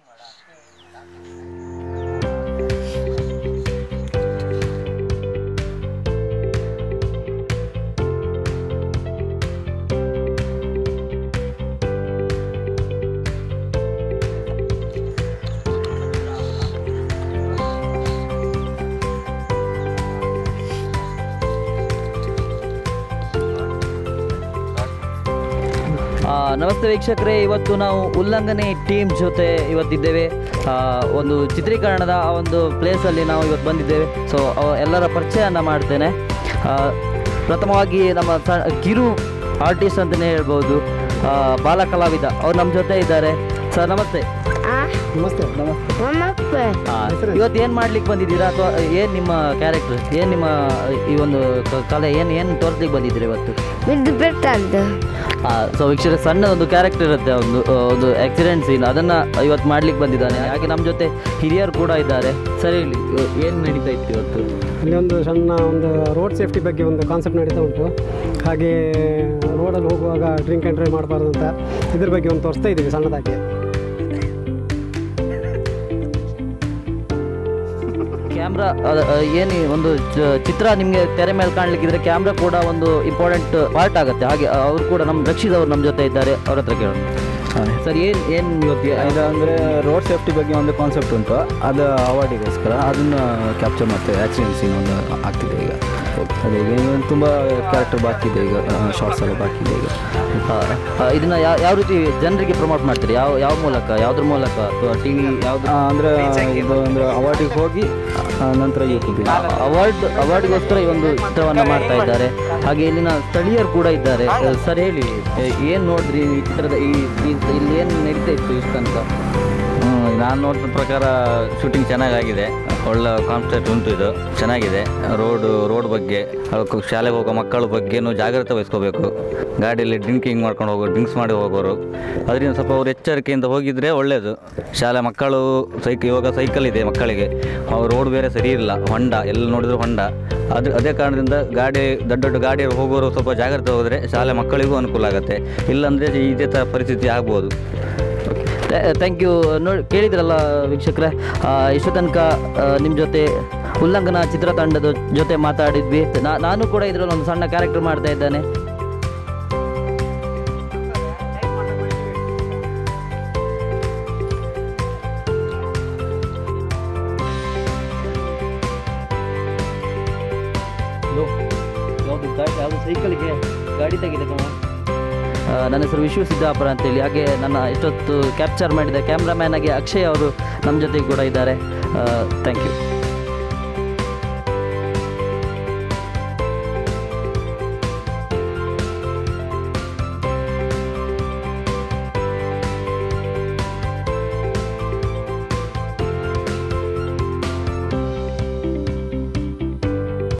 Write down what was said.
ನಮಸ್ತೆ ವೀಕ್ಷಕರೇ, ಇವತ್ತು ನಾವು ಉಲ್ಲಂಘನೆ ಟೀಮ್ ಜೊತೆ ಇವತ್ತಿದ್ದೇವೆ. ಒಂದು ಚಿತ್ರೀಕರಣದ ಒಂದು ಪ್ಲೇಸಲ್ಲಿ ನಾವು ಇವತ್ತು ಬಂದಿದ್ದೇವೆ. ಸೊ ಎಲ್ಲರ ಪರಿಚಯನ ಮಾಡ್ತೇನೆ. ಪ್ರಥಮವಾಗಿ ನಮ್ಮ ಕಿರು ಆರ್ಟಿಸ್ಟ್ ಅಂತಲೇ ಹೇಳ್ಬೋದು, ಬಾಲ ಕಲಾವಿದ ಅವ್ರು ನಮ್ಮ ಜೊತೆ ಇದ್ದಾರೆ. ಸರ್ ನಮಸ್ತೆ. ನಮಸ್ತೆ. ನಮಸ್ತೆ. ಇವತ್ತು ಏನು ಮಾಡ್ಲಿಕ್ಕೆ ಬಂದಿದ್ದೀರಾ, ಅಥವಾ ಏನು ನಿಮ್ಮ ಕ್ಯಾರೆಕ್ಟರ್, ಏನು ನಿಮ್ಮ ಈ ಒಂದು ಕಲೆ ಏನು ತೋರಿಸ್ಲಿಕ್ಕೆ ಬಂದಿದ್ದೀರಾ ಇವತ್ತು? ಬಿದ್ದು ಬೆಟ್ಟದ್ದು. ಸೊ ವೀಕ್ಷಕರೇ, ಸಣ್ಣ ಒಂದು ಕ್ಯಾರೆಕ್ಟರ್ ಇರುತ್ತೆ, ಒಂದು ಆಕ್ಸಿಡೆಂಟ್ ಸೀನ್, ಅದನ್ನು ಇವತ್ತು ಮಾಡ್ಲಿಕ್ಕೆ ಬಂದಿದ್ದಾನೆ. ಹಾಗೆ ನಮ್ಮ ಜೊತೆ ಹಿರಿಯರು ಕೂಡ ಇದ್ದಾರೆ. ಸರಿ, ಹೇಳಿ ಏನು ನಡೀತಾ ಇತ್ತು ಇವತ್ತು? ಇಲ್ಲಿ ಒಂದು ಸಣ್ಣ ಒಂದು ರೋಡ್ ಸೇಫ್ಟಿ ಬಗ್ಗೆ ಒಂದು ಕಾನ್ಸೆಪ್ಟ್ ನಡೀತಾ ಉಂಟು. ಹಾಗೆ ರೋಡಲ್ಲಿ ಹೋಗುವಾಗ ಡ್ರಿಂಕ್ ಆ್ಯಂಡ್ ಡ್ರೈವ್ ಮಾಡಬಾರ್ದು ಅಂತ ಇದ್ರ ಬಗ್ಗೆ ಒಂದು ತೋರಿಸ್ತಾ ಇದ್ದೀವಿ ಸಣ್ಣದಾಗಿ. ಕ್ಯಾಮ್ರಾ ಏನು ಒಂದು ಚಿತ್ರ ನಿಮಗೆ ತೆರೆ ಮೇಲೆ ಕಾಣಲಿಕ್ಕಿದ್ರೆ ಕ್ಯಾಮ್ರಾ ಕೂಡ ಒಂದು ಇಂಪಾರ್ಟೆಂಟ್ ಪಾರ್ಟ್ ಆಗುತ್ತೆ. ಹಾಗೆ ಅವರು ಕೂಡ ನಮ್ಮ ರಕ್ಷಿತ್ ಅವರು ನಮ್ಮ ಜೊತೆ ಇದ್ದಾರೆ, ಅವ್ರ ಹತ್ರ ಕೇಳೋಣ. ಸರ್, ಏನು ಇವತ್ತು ಇದು ಅಂದರೆ ರೋಡ್ ಸೇಫ್ಟಿ ಬಗ್ಗೆ ಒಂದು ಕಾನ್ಸೆಪ್ಟ್ ಉಂಟು, ಅದು ಅವಾರ್ಡಿಗೋಸ್ಕರ ಅದನ್ನು ಕ್ಯಾಪ್ಚರ್ ಮಾಡ್ತೇವೆ. ಆ್ಯಕ್ಸಿಡೆಂಟ್ ಸೀನ್ ಒಂದು ಆಗ್ತಿದೆ ಈಗ. ಅದೇ ಈಗ ತುಂಬ ಕ್ಯಾರೆಕ್ಟರ್ ಬಾಕಿ ಇದೆ, ಈಗ ಶಾರ್ಟ್ಸ್ ಎಲ್ಲ ಬಾಕಿ ಇದೆ ಈಗ. ಇದನ್ನು ಯಾವ ರೀತಿ ಜನರಿಗೆ ಪ್ರಮೋಟ್ ಮಾಡ್ತೀರಿ? ಯಾವ ಮೂಲಕ, ಯಾವುದ್ರ ಮೂಲಕ, ಅಥವಾ ಟಿ ವಿ ಯಾವುದು? ಅಂದರೆ ಇದು ಅಂದರೆ ಅವಾರ್ಡಿಗೆ ಹೋಗಿ ನಂತರ ಯೂಟ್ಯೂಬ್ ಅವಾರ್ಡ್ಗೋಸ್ಕರ ಈ ಒಂದು ಚಿತ್ರವನ್ನು ಮಾಡ್ತಾ ಇದ್ದಾರೆ. ಹಾಗೆ ಇಲ್ಲಿನ ಸ್ಥಳೀಯರು ಕೂಡ ಇದ್ದಾರೆ. ಸರ್, ಹೇಳಿ ಏನು ನೋಡಿದ್ರಿ ಈ ಚಿತ್ರದ, ಇಲ್ಲಿ ಏನು ನಡೀತಾ ಇತ್ತು ಇಷ್ಟು ತನಕ? ನಾನು ನೋಡಿದ ಪ್ರಕಾರ ಶೂಟಿಂಗ್ ಚೆನ್ನಾಗಾಗಿದೆ, ಒಳ್ಳೆ ಕಾನ್ಸೆಪ್ಟ್ ಉಂಟು, ಇದು ಚೆನ್ನಾಗಿದೆ. ರೋಡ್ ಬಗ್ಗೆ, ಶಾಲೆಗೆ ಹೋಗೋ ಮಕ್ಕಳ ಬಗ್ಗೆನೂ ಜಾಗ್ರತೆ ವಹಿಸ್ಕೋಬೇಕು. ಗಾಡಿಯಲ್ಲಿ ಡ್ರಿಂಕ್ಸ್ ಮಾಡಿ ಹೋಗೋರು, ಅದರಿಂದ ಸ್ವಲ್ಪ ಅವ್ರು ಎಚ್ಚರಿಕೆಯಿಂದ ಹೋಗಿದರೆ ಒಳ್ಳೆಯದು. ಶಾಲೆ ಮಕ್ಕಳು ಇವಾಗ ಸೈಕಲ್ ಇದೆ ಮಕ್ಕಳಿಗೆ, ರೋಡ್ ಬೇರೆ ಸರಿ ಇಲ್ಲ, ಹೊಂಡ ಎಲ್ಲ ನೋಡಿದ್ರು ಹೊಂಡ. ಅದೇ ಕಾರಣದಿಂದ ದೊಡ್ಡ ಗಾಡಿ ಹೋಗೋರು ಸ್ವಲ್ಪ ಜಾಗ್ರತೆ ಹೋದರೆ ಶಾಲೆ ಮಕ್ಕಳಿಗೂ ಅನುಕೂಲ ಆಗುತ್ತೆ. ಇಲ್ಲಾಂದರೆ ಇದೇ ಥರ ಪರಿಸ್ಥಿತಿ ಆಗ್ಬೋದು. Thank you. ಕೇಳಿದ್ರಲ್ಲ ವೀಕ್ಷಕರೇ, ಇಷ್ಟು ತನಕ ನಿಮ್ಮ ಜೊತೆ ಉಲ್ಲಂಘನಾ ಚಿತ್ರತಂಡದ ಜೊತೆ ಮಾತಾಡಿದ್ವಿ. ನಾನು ಕೂಡ ಇದರಲ್ಲಿ ಒಂದು ಸಣ್ಣ ಕ್ಯಾರೆಕ್ಟರ್ ಮಾಡ್ತಾ ಇದ್ದಾನೆ. ಯಾವುದು ಸೈಕಲ್ಗೆ ಗಾಡಿ ತೆಗಿದೆ ಕಣ. ನನ್ನ ಹೆಸರು ವಿಶ್ವ ಸಿದ್ದಾಪುರ ಅಂತೇಳಿ. ಹಾಗೆ ನನ್ನ ಇಷ್ಟೊತ್ತು ಕ್ಯಾಪ್ಚರ್ ಮಾಡಿದ ಕ್ಯಾಮ್ರಾಮ್ಯಾನ್ ಆಗಿ ಅಕ್ಷಯ್ ಅವರು ನಮ್ಮ ಜೊತೆಗೆ ಕೂಡ ಇದ್ದಾರೆ. Thank you.